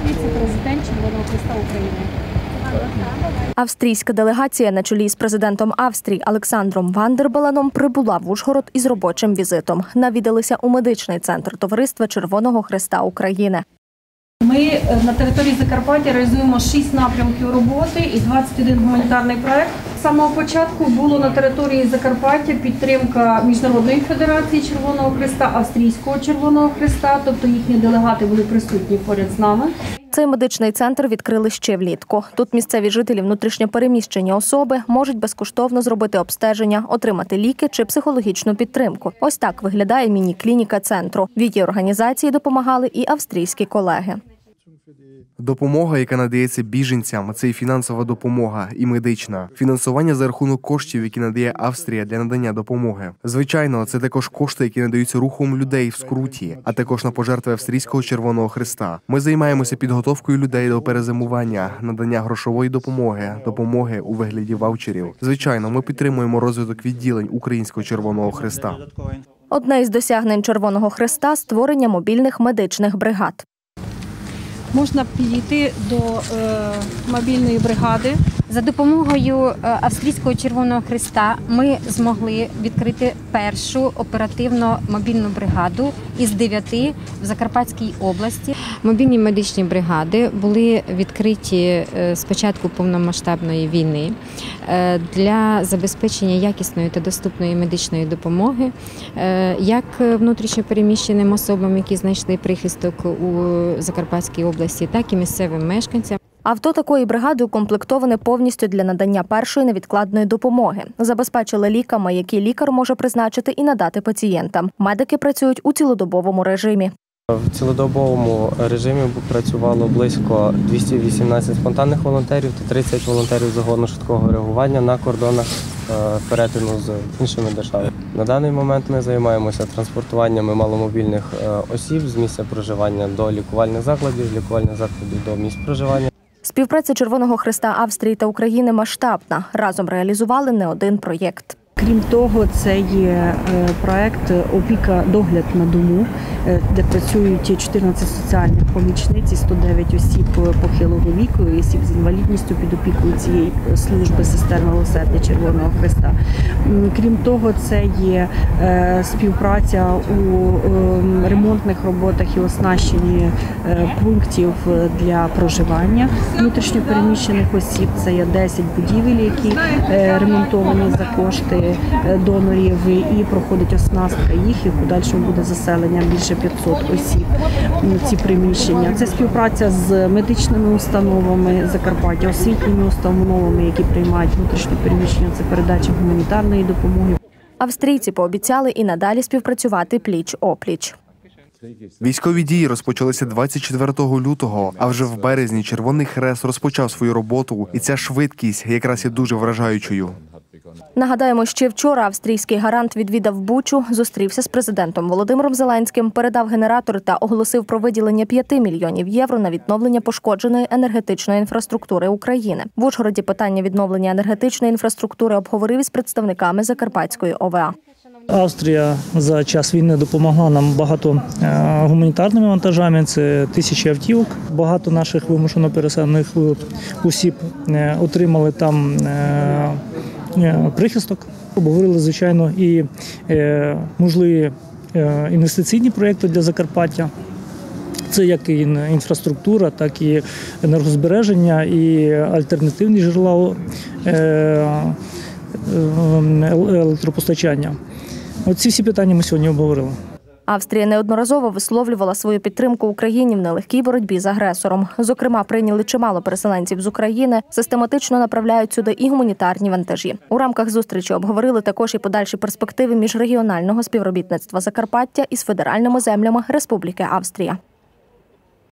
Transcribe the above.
віце-президент Червоного Хреста України. Австрійська делегація на чолі з президентом Австрії Олександром Ван дер Беленом прибула в Ужгород із робочим візитом. Навідалися у медичний центр Товариства Червоного Хреста України. Ми на території Закарпаття реалізуємо 6 напрямків роботи і 21 гуманітарний проект. З самого початку було на території Закарпаття підтримка Міжнародної федерації Червоного Хреста, Австрійського Червоного Хреста, тобто їхні делегати були присутні поряд з нами. Цей медичний центр відкрили ще влітку. Тут місцеві жителі внутрішньопереміщені особи можуть безкоштовно зробити обстеження, отримати ліки чи психологічну підтримку. Ось так виглядає міні-клініка центру. Від її організації допомагали і австрійські колеги. Допомога, яка надається біженцям, це і фінансова допомога, і медична. Фінансування за рахунок коштів, які надає Австрія для надання допомоги. Звичайно, це також кошти, які надаються рухом людей в скруті, а також на пожертви Австрійського Червоного Хреста. Ми займаємося підготовкою людей до перезимування, надання грошової допомоги у вигляді ваучерів. Звичайно, ми підтримуємо розвиток відділень Українського Червоного Хреста. Одне із досягнень Червоного Хреста – створення мобільних медичних бригад. Можна підійти до мобільної бригади. За допомогою Австрійського Червоного Хреста ми змогли відкрити першу оперативну мобільну бригаду із 9 в Закарпатській області. Мобільні медичні бригади були відкриті з початку повномасштабної війни для забезпечення якісної та доступної медичної допомоги як внутрішньо переміщеним особам, які знайшли прихисток у Закарпатській області, так і місцевим мешканцям. Авто такої бригади укомплектоване повністю для надання першої невідкладної допомоги. Забезпечили ліками, які лікар може призначити і надати пацієнтам. Медики працюють у цілодобовому режимі. В цілодобовому режимі працювало близько 218 спонтанних волонтерів та 30 волонтерів загону швидкого реагування на кордонах перетину з іншими державами. На даний момент ми займаємося транспортуваннями маломобільних осіб з місця проживання до лікувальних закладів до місць проживання. Співпраця Червоного Хреста Австрії та України масштабна. Разом реалізували не один проєкт. Крім того, це є проект «Опіка. Догляд на дому», де працюють 14 соціальних помічниць і 109 осіб похилого віку і осіб з інвалідністю під опікою цієї служби сестер милосердя Червоного Хреста. Крім того, це є співпраця у ремонтних роботах і оснащенні пунктів для проживання внутрішньопереміщених осіб. Це є 10 будівель, які ремонтовані за кошти донорів, і проходить оснастка їх, і в подальшому буде заселення більше 500 осіб у ці приміщення. Це співпраця з медичними установами Закарпаття, освітніми установами, які приймають внутрішнє переміщення, це передача гуманітарної допомоги. Австрійці пообіцяли і надалі співпрацювати пліч-опліч. Військові дії розпочалися 24 лютого, а вже в березні Червоний Хрест розпочав свою роботу, і ця швидкість якраз є дуже вражаючою. Нагадаємо, ще вчора австрійський гарант відвідав Бучу, зустрівся з президентом Володимиром Зеленським, передав генератор та оголосив про виділення 5 мільйонів євро на відновлення пошкодженої енергетичної інфраструктури України. В Ужгороді питання відновлення енергетичної інфраструктури обговорив із представниками Закарпатської ОВА. Австрія за час війни допомогла нам багато гуманітарними вантажами, це тисячі автівок. Багато наших вимушено переселених осіб отримали там прихисток. Обговорили, звичайно, і можливі інвестиційні проєкти для Закарпаття. Це як і інфраструктура, так і енергозбереження, і альтернативні джерела електропостачання. Оці всі питання ми сьогодні обговорили. Австрія неодноразово висловлювала свою підтримку Україні в нелегкій боротьбі з агресором. Зокрема, прийняли чимало переселенців з України, систематично направляють сюди і гуманітарні вантажі. У рамках зустрічі обговорили також і подальші перспективи міжрегіонального співробітництва Закарпаття із федеральними землями Республіки Австрія.